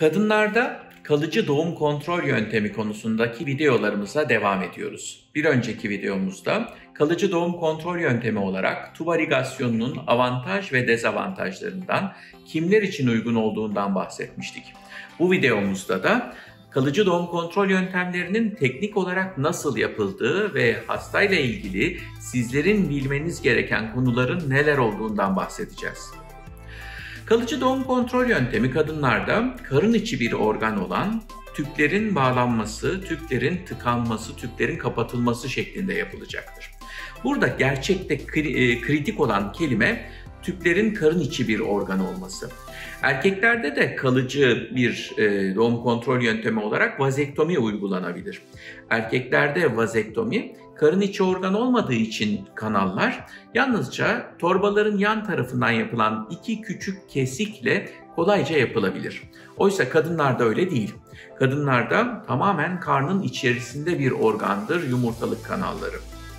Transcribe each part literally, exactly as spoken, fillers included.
Kadınlarda kalıcı doğum kontrol yöntemi konusundaki videolarımıza devam ediyoruz. Bir önceki videomuzda kalıcı doğum kontrol yöntemi olarak tubarigasyonunun avantaj ve dezavantajlarından, kimler için uygun olduğundan bahsetmiştik. Bu videomuzda da kalıcı doğum kontrol yöntemlerinin teknik olarak nasıl yapıldığı ve hastayla ilgili sizlerin bilmeniz gereken konuların neler olduğundan bahsedeceğiz. Kalıcı doğum kontrol yöntemi kadınlarda karın içi bir organ olan tüplerin bağlanması, tüplerin tıkanması, tüplerin kapatılması şeklinde yapılacaktır. Burada gerçekte kri- kritik olan kelime tüplerin karın içi bir organ olması. Erkeklerde de kalıcı bir e, doğum kontrol yöntemi olarak vazektomi uygulanabilir. Erkeklerde vazektomi karın içi organ olmadığı için kanallar yalnızca torbaların yan tarafından yapılan iki küçük kesikle kolayca yapılabilir. Oysa kadınlarda öyle değil. Kadınlarda tamamen karnın içerisinde bir organdır yumurtalık kanalları.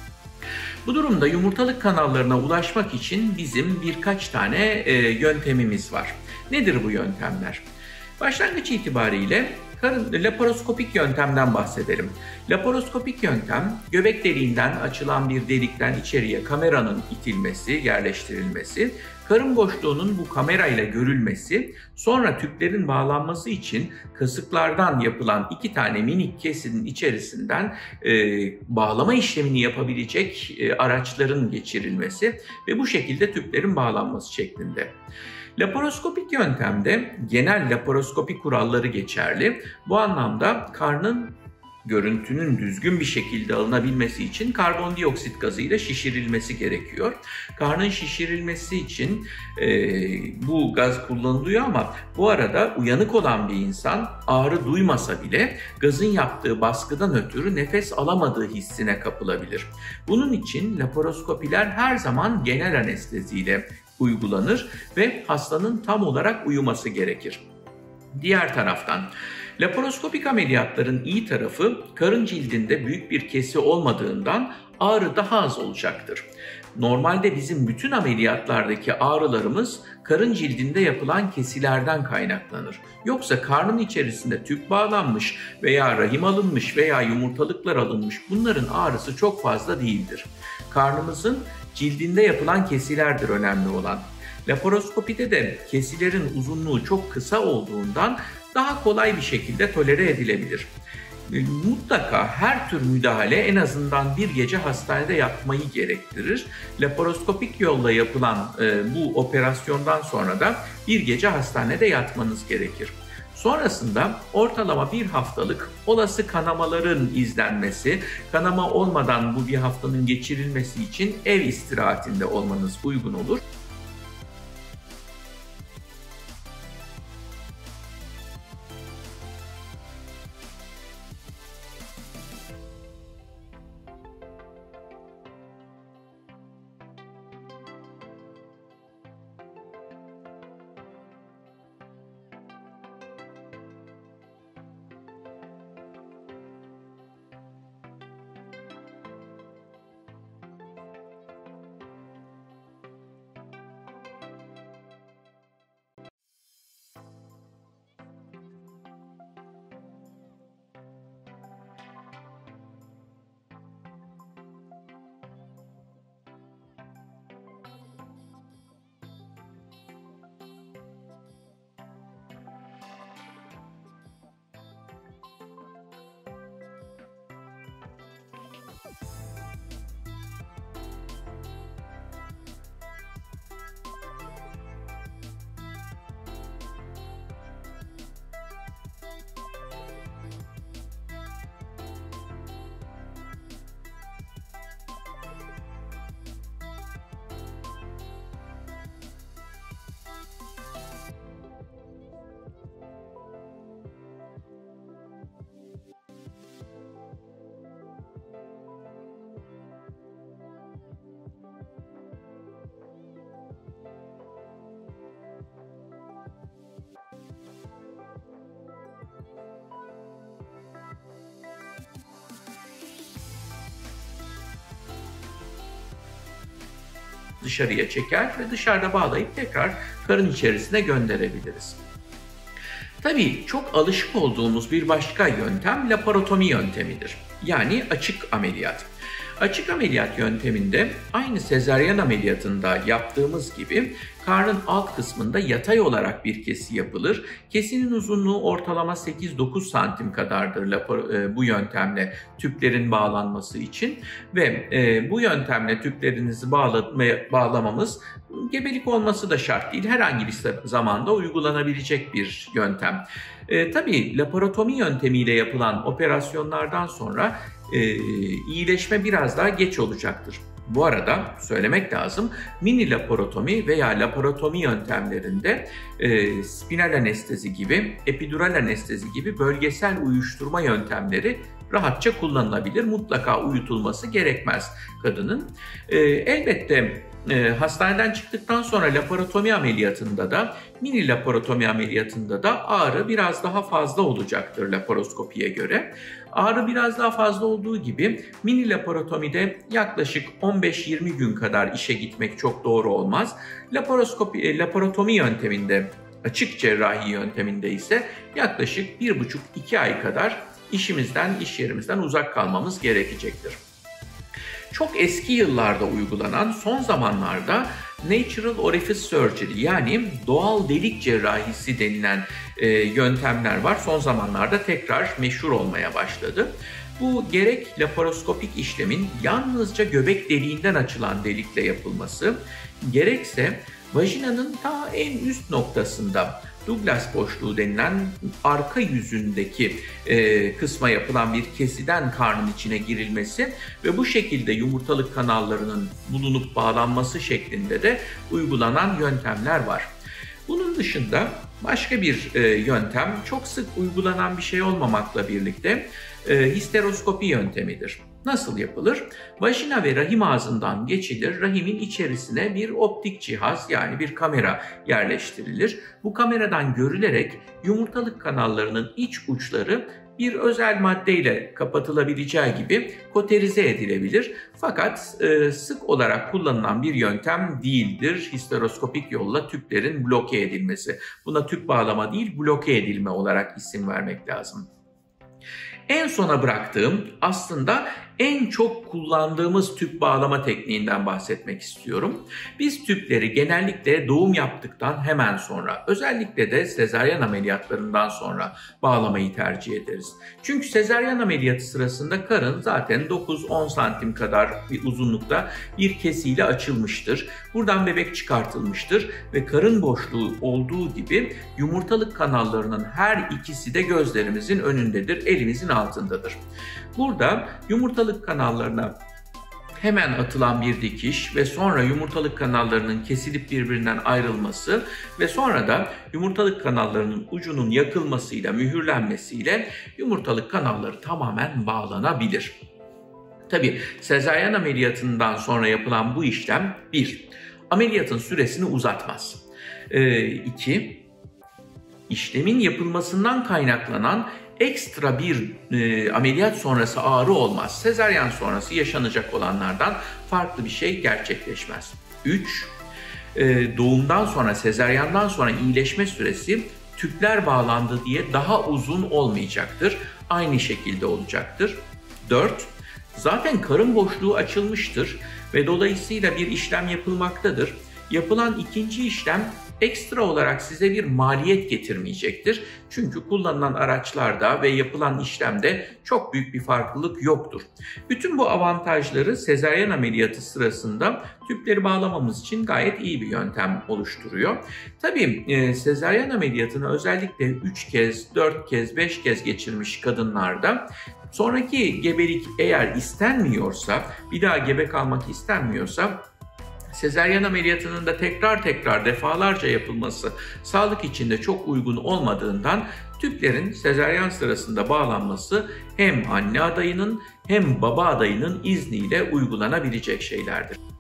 Bu durumda yumurtalık kanallarına ulaşmak için bizim birkaç tane e, yöntemimiz var. Nedir bu yöntemler? Başlangıç itibariyle karın, laparoskopik yöntemden bahsedelim. Laparoskopik yöntem, göbek deliğinden açılan bir delikten içeriye kameranın itilmesi, yerleştirilmesi, karın boşluğunun bu kamerayla görülmesi, sonra tüplerin bağlanması için kasıklardan yapılan iki tane minik kesinin içerisinden e, bağlama işlemini yapabilecek e, araçların geçirilmesi ve bu şekilde tüplerin bağlanması şeklinde. Laparoskopik yöntemde genel laparoskopi kuralları geçerli. Bu anlamda karnın görüntünün düzgün bir şekilde alınabilmesi için karbondioksit gazıyla şişirilmesi gerekiyor. Karnın şişirilmesi için e, bu gaz kullanılıyor ama bu arada uyanık olan bir insan ağrı duymasa bile gazın yaptığı baskıdan ötürü nefes alamadığı hissine kapılabilir. Bunun için laparoskopiler her zaman genel anesteziyle uygulanır ve hastanın tam olarak uyuması gerekir. Diğer taraftan laparoskopik ameliyatların iyi tarafı karın cildinde büyük bir kesi olmadığından ağrı daha az olacaktır. Normalde bizim bütün ameliyatlardaki ağrılarımız karın cildinde yapılan kesilerden kaynaklanır. Yoksa karnın içerisinde tüp bağlanmış veya rahim alınmış veya yumurtalıklar alınmış bunların ağrısı çok fazla değildir. Karnımızın cildinde yapılan kesilerdir önemli olan. Laparoskopide de kesilerin uzunluğu çok kısa olduğundan daha kolay bir şekilde tolere edilebilir. Mutlaka her tür müdahale en azından bir gece hastanede yatmayı gerektirir. Laparoskopik yolla yapılan e, bu operasyondan sonra da bir gece hastanede yatmanız gerekir. Sonrasında ortalama bir haftalık olası kanamaların izlenmesi, kanama olmadan bu bir haftanın geçirilmesi için ev istirahatinde olmanız uygun olur. dışarıya çeker ve dışarıda bağlayıp tekrar karın içerisine gönderebiliriz. Tabii çok alışık olduğumuz bir başka yöntem laparotomi yöntemidir. Yani açık ameliyat. Açık ameliyat yönteminde aynı sezaryen ameliyatında yaptığımız gibi karnın alt kısmında yatay olarak bir kesi yapılır. Kesinin uzunluğu ortalama sekiz dokuz santim kadardır bu yöntemle tüplerin bağlanması için ve bu yöntemle tüplerinizi bağlamamız gebelik olması da şart değil. Herhangi bir zamanda uygulanabilecek bir yöntem. E, tabii laparotomi yöntemiyle yapılan operasyonlardan sonra e, iyileşme biraz daha geç olacaktır. Bu arada söylemek lazım, mini laparotomi veya laparotomi yöntemlerinde e, spinal anestezi gibi, epidural anestezi gibi bölgesel uyuşturma yöntemleri rahatça kullanılabilir. Mutlaka uyutulması gerekmez kadının. E, elbette e, hastaneden çıktıktan sonra laparotomi ameliyatında da, mini laparotomi ameliyatında da ağrı biraz daha fazla olacaktır laparoskopiye göre. Ağrı biraz daha fazla olduğu gibi mini laparotomide yaklaşık on beş yirmi gün kadar işe gitmek çok doğru olmaz. Laparoskopi, laparotomi yönteminde, açık cerrahi yönteminde ise yaklaşık bir buçuk iki ay kadar işimizden, iş yerimizden uzak kalmamız gerekecektir. Çok eski yıllarda uygulanan, son zamanlarda Natural Orifice Surgery yani doğal delik cerrahisi denilen e, yöntemler var. Son zamanlarda tekrar meşhur olmaya başladı. Bu gerek laparoskopik işlemin yalnızca göbek deliğinden açılan delikle yapılması, gerekse vajinanın ta en üst noktasında Douglas boşluğu denilen arka yüzündeki e, kısma yapılan bir kesiden karnın içine girilmesi ve bu şekilde yumurtalık kanallarının bulunup bağlanması şeklinde de uygulanan yöntemler var. Bunun dışında başka bir e, yöntem çok sık uygulanan bir şey olmamakla birlikte e, histeroskopi yöntemidir. Nasıl yapılır? Vajina ve rahim ağzından geçilir, rahimin içerisine bir optik cihaz yani bir kamera yerleştirilir. Bu kameradan görülerek yumurtalık kanallarının iç uçları bir özel maddeyle kapatılabileceği gibi koterize edilebilir. Fakat e, sık olarak kullanılan bir yöntem değildir histeroskopik yolla tüplerin bloke edilmesi. Buna tüp bağlama değil, bloke edilme olarak isim vermek lazım. En sona bıraktığım, aslında en çok kullandığımız tüp bağlama tekniğinden bahsetmek istiyorum. Biz tüpleri genellikle doğum yaptıktan hemen sonra, özellikle de sezaryen ameliyatlarından sonra bağlamayı tercih ederiz. Çünkü sezaryen ameliyatı sırasında karın zaten dokuz on santim kadar bir uzunlukta bir kesiyle açılmıştır. Buradan bebek çıkartılmıştır ve karın boşluğu olduğu gibi yumurtalık kanallarının her ikisi de gözlerimizin önündedir, elimizin altındadır. Burada yumurtalık kanallarına hemen atılan bir dikiş ve sonra yumurtalık kanallarının kesilip birbirinden ayrılması ve sonra da yumurtalık kanallarının ucunun yakılmasıyla, mühürlenmesiyle yumurtalık kanalları tamamen bağlanabilir. Tabii sezaryen ameliyatından sonra yapılan bu işlem bir, ameliyatın süresini uzatmaz. E, iki, işlemin yapılmasından kaynaklanan ekstra bir e, ameliyat sonrası ağrı olmaz. Sezaryen sonrası yaşanacak olanlardan farklı bir şey gerçekleşmez. üç. E, doğumdan sonra, sezaryandan sonra iyileşme süresi tüpler bağlandı diye daha uzun olmayacaktır. Aynı şekilde olacaktır. dört. Zaten karın boşluğu açılmıştır ve dolayısıyla bir işlem yapılmaktadır. Yapılan ikinci işlem ekstra olarak size bir maliyet getirmeyecektir. Çünkü kullanılan araçlarda ve yapılan işlemde çok büyük bir farklılık yoktur. Bütün bu avantajları sezaryen ameliyatı sırasında tüpleri bağlamamız için gayet iyi bir yöntem oluşturuyor. Tabii e, sezaryen ameliyatını özellikle üç kez, dört kez, beş kez geçirmiş kadınlarda sonraki gebelik eğer istenmiyorsa, bir daha gebe kalmak istenmiyorsa, sezaryen ameliyatının da tekrar tekrar defalarca yapılması sağlık için de çok uygun olmadığından tüplerin sezaryen sırasında bağlanması hem anne adayının hem baba adayının izniyle uygulanabilecek şeylerdir.